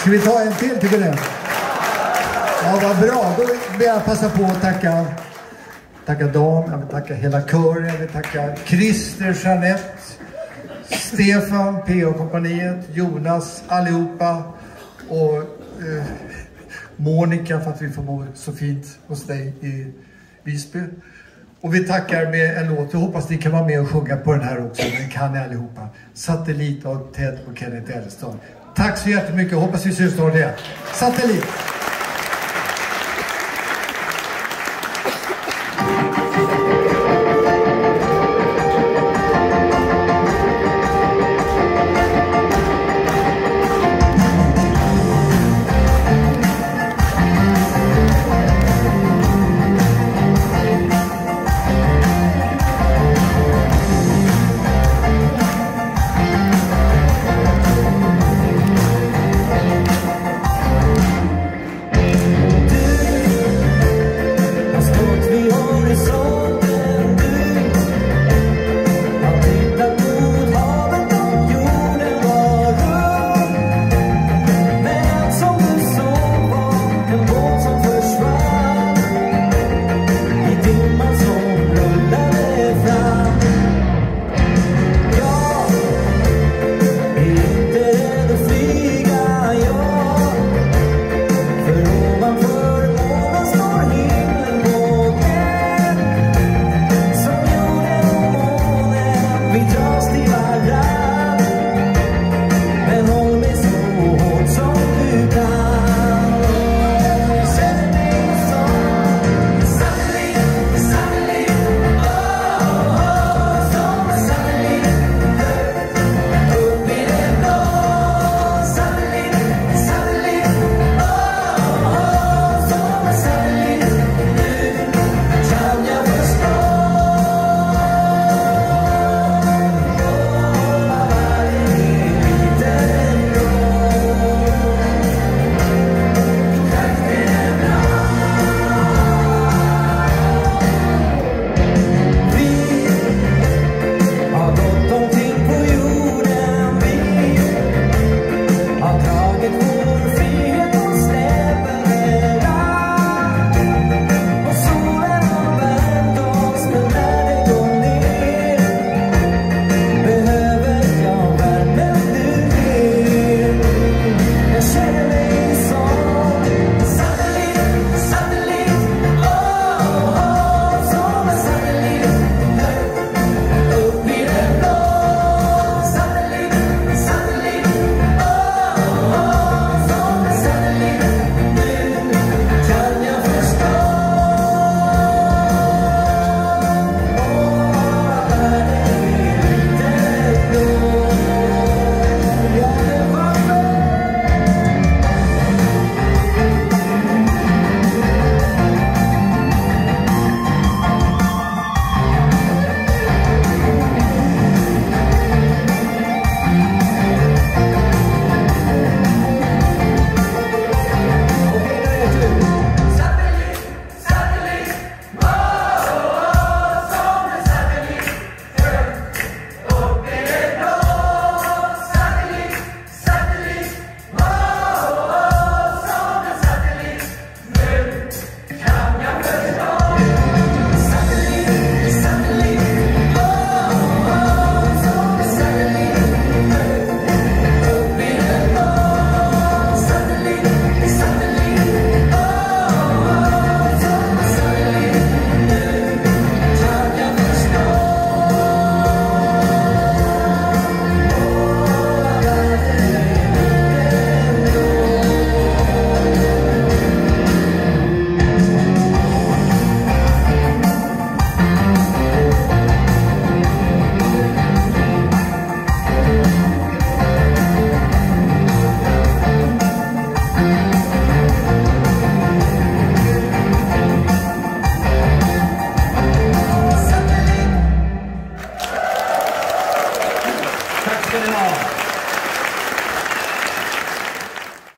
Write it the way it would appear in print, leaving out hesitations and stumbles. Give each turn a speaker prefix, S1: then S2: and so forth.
S1: Ska vi ta en till, tycker du? Ja, vad bra. Då vill jag passa på att tacka Dan, jag vill tacka hela kören, jag vill tacka Christer, Jeanette, Stefan, PH-kompaniet, Jonas, allihopa och Monica för att vi får må så fint hos dig i Visby. Och vi tackar med en låt. Jag hoppas ni kan vara med och sjunga på den här också. Den kan ni allihopa. Satellit av Ted och Kenneth Ellestad. Tack så jättemycket. Hoppas vi syns snart igen. Satellit.